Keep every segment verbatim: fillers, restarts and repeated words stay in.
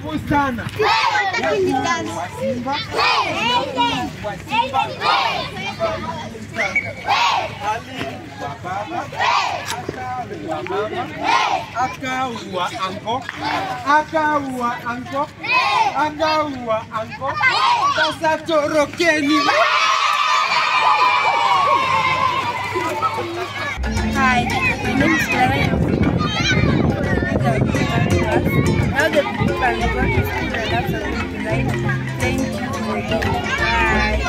Karibu sana. Akaua anko, akaua anko, akaua anko. Sasa torokeni. Hi, my name is Clara. Now the people are going to school and have something to write. Thank you for it. Bye.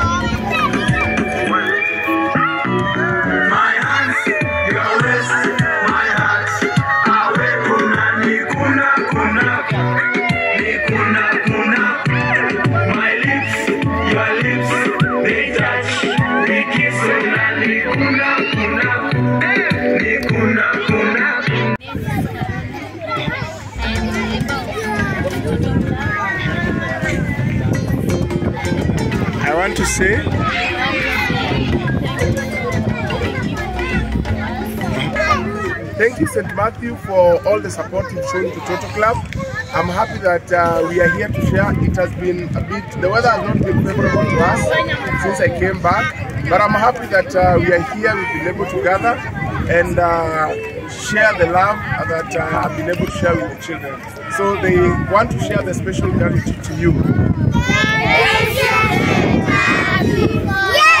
My hands, your wrist, my heart. Awe kuna ni kuna kuna ni kuna kuna. My lips, your lips, they touch, they kiss kuna ni kuna kuna ni kuna kuna. I want to say thank you, Saint Matthew, for all the support you've shown to Toto Club. I'm happy that uh, we are here to share. It has been a bit, the weather has not been favorable to us since I came back, but I'm happy that uh, we are here, we've been able to gather and uh, share the love that uh, I've been able to share with the children. So they want to share the special gratitude to you. Yeah!